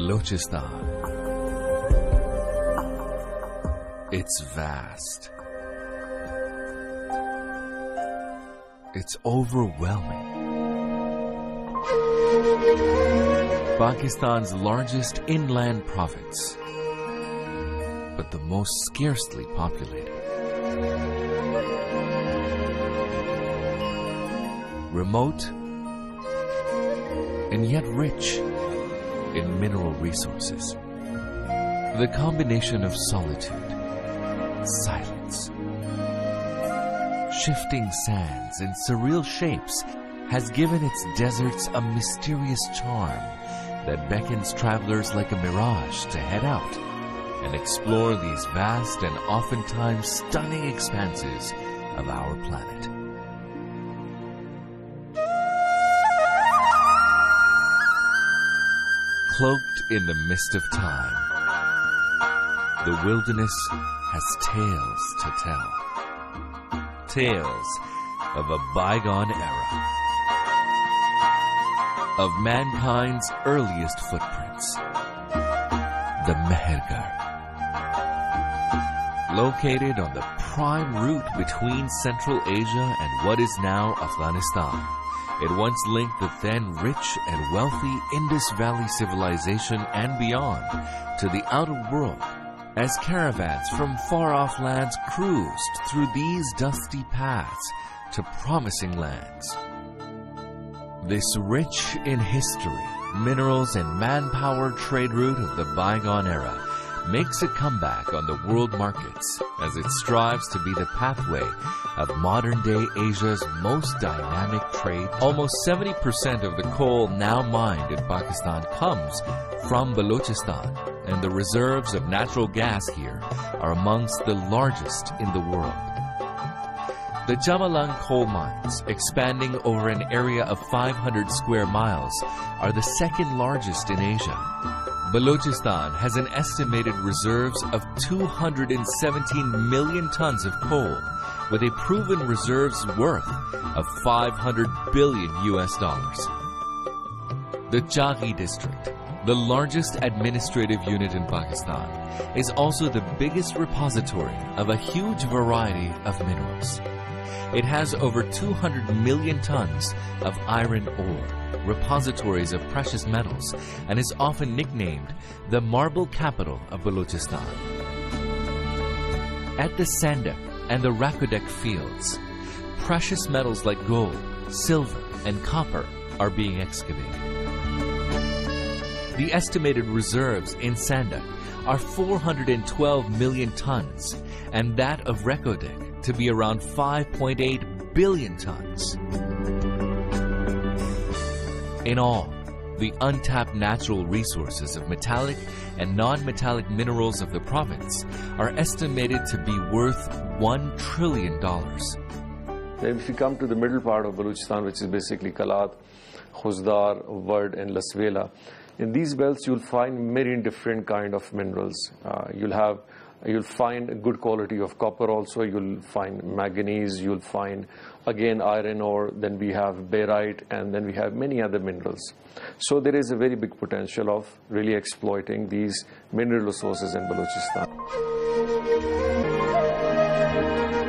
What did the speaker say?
Balochistan. It's vast. It's overwhelming. Pakistan's largest inland province, but the most scarcely populated. Remote and yet rich in mineral resources. The combination of solitude, silence, shifting sands and surreal shapes has given its deserts a mysterious charm that beckons travelers like a mirage to head out and explore these vast and oftentimes stunning expanses of our planet. Cloaked in the mist of time, the wilderness has tales to tell. Tales of a bygone era, of mankind's earliest footprints, the Mehergarh. Located on the prime route between Central Asia and what is now Afghanistan, it once linked the then rich and wealthy Indus Valley civilization and beyond to the outer world, as caravans from far-off lands cruised through these dusty paths to promising lands. This rich in history, minerals, and manpower trade route of the bygone era makes a comeback on the world markets as it strives to be the pathway of modern-day Asia's most dynamic trade. Almost 70% of the coal now mined in Pakistan comes from Balochistan, and the reserves of natural gas here are amongst the largest in the world. The Jamalang coal mines, expanding over an area of 500 square miles, are the second largest in Asia. Balochistan has an estimated reserves of 217 million tons of coal, with a proven reserves worth of $500 billion. The Jaggi district, the largest administrative unit in Pakistan, is also the biggest repository of a huge variety of minerals. It has over 200 million tons of iron ore, repositories of precious metals, and is often nicknamed the marble capital of Balochistan. At the Sandak and the Rakodek fields, precious metals like gold, silver, and copper are being excavated. The estimated reserves in Sandak are 412 million tons, and that of Rakodek to be around 5.8 billion tons. In all, the untapped natural resources of metallic and non-metallic minerals of the province are estimated to be worth $1 trillion. If you come to the middle part of Balochistan, which is basically Kalat, Khuzdar, Ward, and Laswela, in these belts you'll find many different kind of minerals. You'll find a good quality of copper also, you'll find manganese, you'll find again iron ore, then we have barite, and then we have many other minerals. So there is a very big potential of really exploiting these mineral resources in Balochistan.